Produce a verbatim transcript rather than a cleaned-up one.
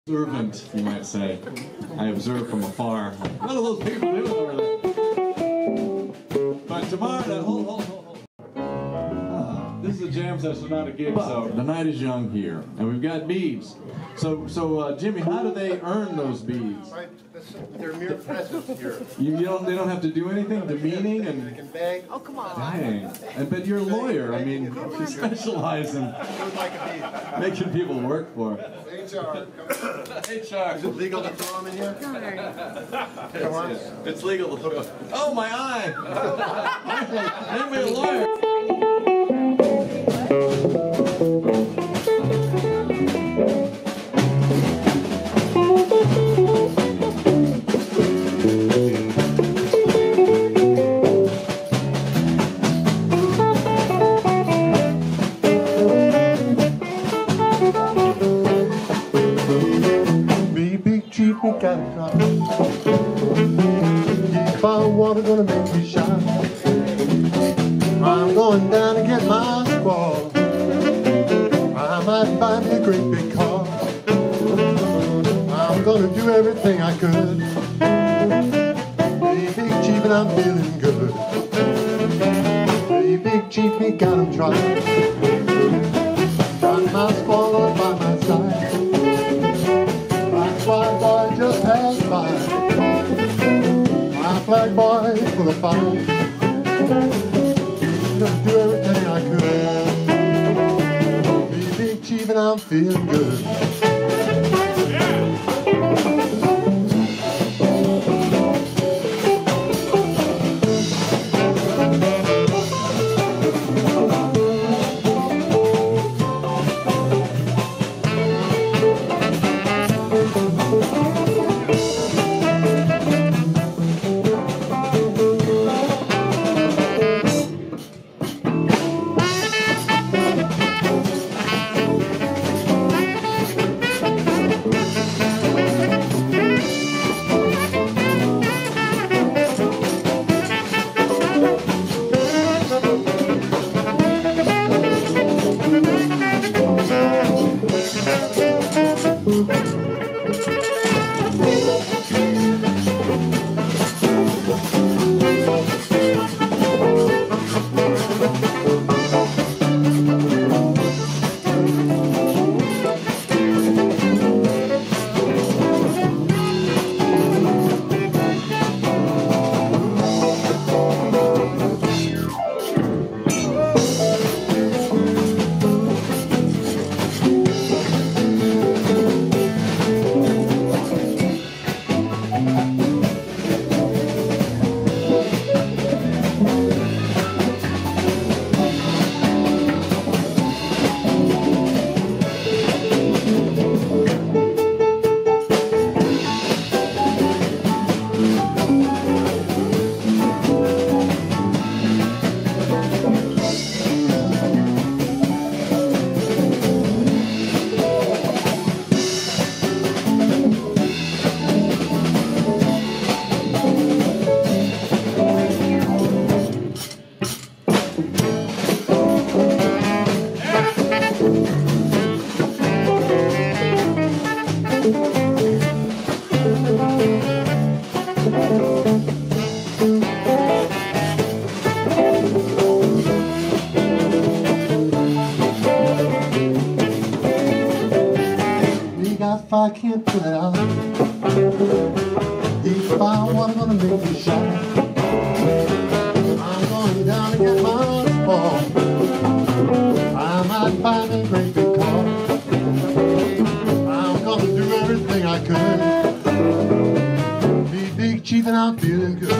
Observant, you might say. I observe from afar. What are those people doing over there? But tomorrow, uh, hold, hold, hold, hold. Uh, this is a jam session, not a gig, so the night is young here, and we've got beads. So, so uh, Jimmy, how do they earn those beads? Right, they're mere presence here. You, you don't, they don't have to do anything, demeaning, and They can beg. Oh, come on. dang. And but you're a lawyer. I mean, you specialize in Like a making people work for it. H R. H R. Is it legal to throw them in here? Come on. It's legal to throw. Oh, my eye! Make me a lawyer. Keep on water gonna make me shine. I'm going down to get my squall. I might buy me a great big car. I'm gonna do everything I could. Hey, Big Chief, and I'm feeling good. Hey, Big Chief, me got him trying. Got my squall on by my side. My boy just passed by. My flag boy full of fire. Just do everything I could. Be Big Chief and I'm feeling good. If I can't pull it out, if I want, gonna make me shine. I'm going down to get my ball. I might find a great big car. I'm gonna do everything I could. Be Big Chief and I'm feeling good.